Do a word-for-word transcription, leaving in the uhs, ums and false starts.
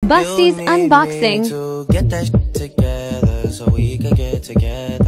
Busties unboxing. To get that shit together so we could get together.